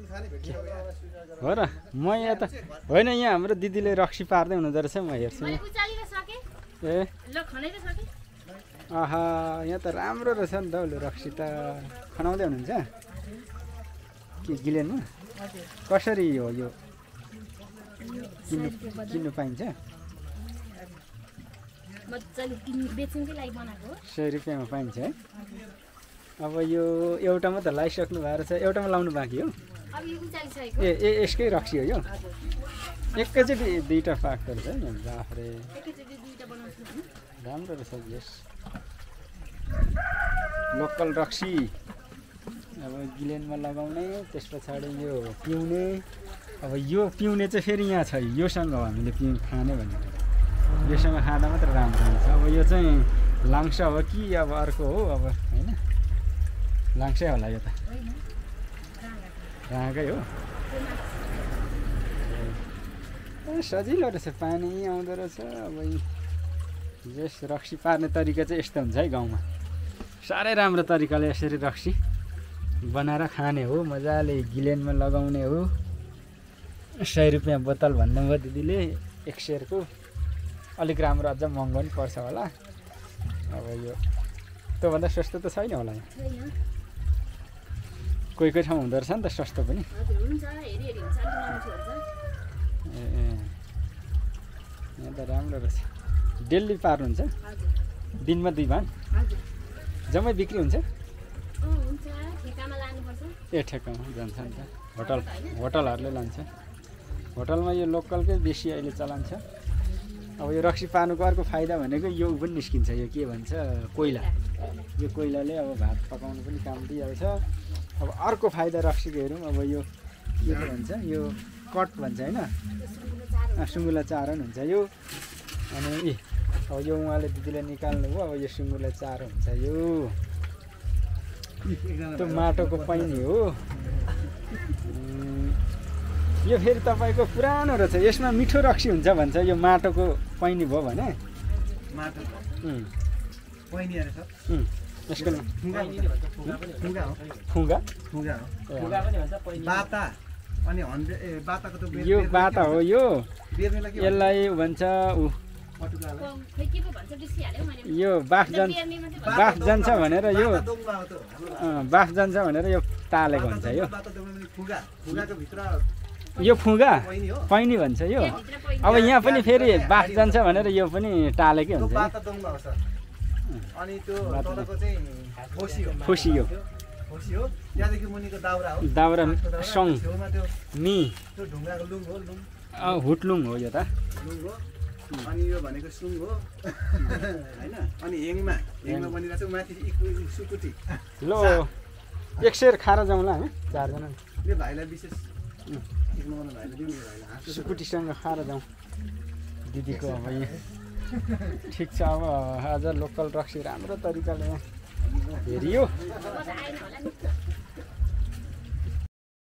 हो र म यहाँ त होइन यहाँ हाम्रो दिदीले रक्सी पार्दै हुनुहुँदो रहेछ म हेर्छु ए आहा यहाँ त राम्रो रहेछ नि त उसले रक्सी त खनाउँदै हुनुहुन्छ के गिलेनमा कसरी हो यो किन्नु पाइन्छ 100 रुपियाँमा पाइन्छ है अब यो एउटा मात्र लगाइसक्नु भएको रहेछ एउटामा लाउनु बाँकी हो ए यसकै रक्सी हो यो एकैचोटि दुईटा पाक्दो रहेछ है बाफ्रे राम्रो रहेछ यस लोकल रक्सी अब गिलेनमा लगाउने त्यस पछाडि यो पिउने अब यो पिउने चाहिँ फेरि यहाँ छ योसँग हो हामीले खाने भनेर योसँग खाँदा मात्र राम्रो हुन्छ अब यो चाहिँ लाङ्सा हो कि अब अर्को हो अब होइन लाङ्सै होला यो त राँगै हो सजिलो रहेछ पानी आउँदो रहेछ अब यस रक्सी पार्ने तरिका चाहिँ यस्तो हुन्छ है गाउँमा साह्रै राम्रो तरिकाले यसरी रक्सी बनाएर खाने हो मजाले गिलेनमा लगाउने हो 100 रुपियाँ बोतल भन्नुभयो दिदीले 1 सेरको अलिक राम्रो अझ महँगो पनि पर्छ होला अब यो त्योभन्दा सस्तो त छैन होला यहाँ कोही कोही ठाउँ हुँदो रहेछ नि त सस्तो पनि यहाँ त राम्रो रहेछ डेली पार्नुहुन्छ दिनमा 2 भान जम्मै बिक्री हुन्छ ए ठेक्कामा जान्छ नि त होटलहरूले लान्छ होटलमा यो लोकलकै बेसी अहिले चलन छ अब यो रक्सी पार्नुको अर्को फाइदा भनेको यो पनि निस्किन्छ यो के भन्छ कोइला यो कोइलाले अब भात पकाउनु पनि काम दिइहाल्छ अब अर्को फाइदा रक्सीको हेरौँ अब यो के भन्छ यो कट भन्छ होइन सुँगुला चारो हुन्छ यो अनि अब यो उहाँले दिदीले निकाल्नु हो अब यो सुँगुला चारो हुन्छ यो त्यो माटोको पैनी हो यो फेरि तपाईँको पुरानो रहेछ यसमा मिठो रक्सी हुन्छ भन्छ यो माटोको पैनी भयो भने यसको फुगा यो बाता हो यो यसलाई भन्छ यो बाफ जान्छ भनेर यो बाफ जान्छ भनेर यो टालेको हुन्छ यो फुगा पैनी भन्छ यो अब यहाँ पनि फेरि बाफ जान्छ भनेर यो पनि टालेकै हुन्छ खुसी हो दाउरा सङ मी हुटलुङ हो यो त अनि यो भनेको सुङ हो हैन अनि हेङमा बनिरहेको छ माथि सुकुटी ल 1 सेर खाएर जाउँला हामी 4 जना यो भाइलाई विशेष इग्नोर्न भाइले दिनु भाइलाई सुकुटीसँग खाएर जाउँ दिदीको अब यहाँ ठिक छ अब आज लोकल रक्सी राम्रो तरिकाले हेरियो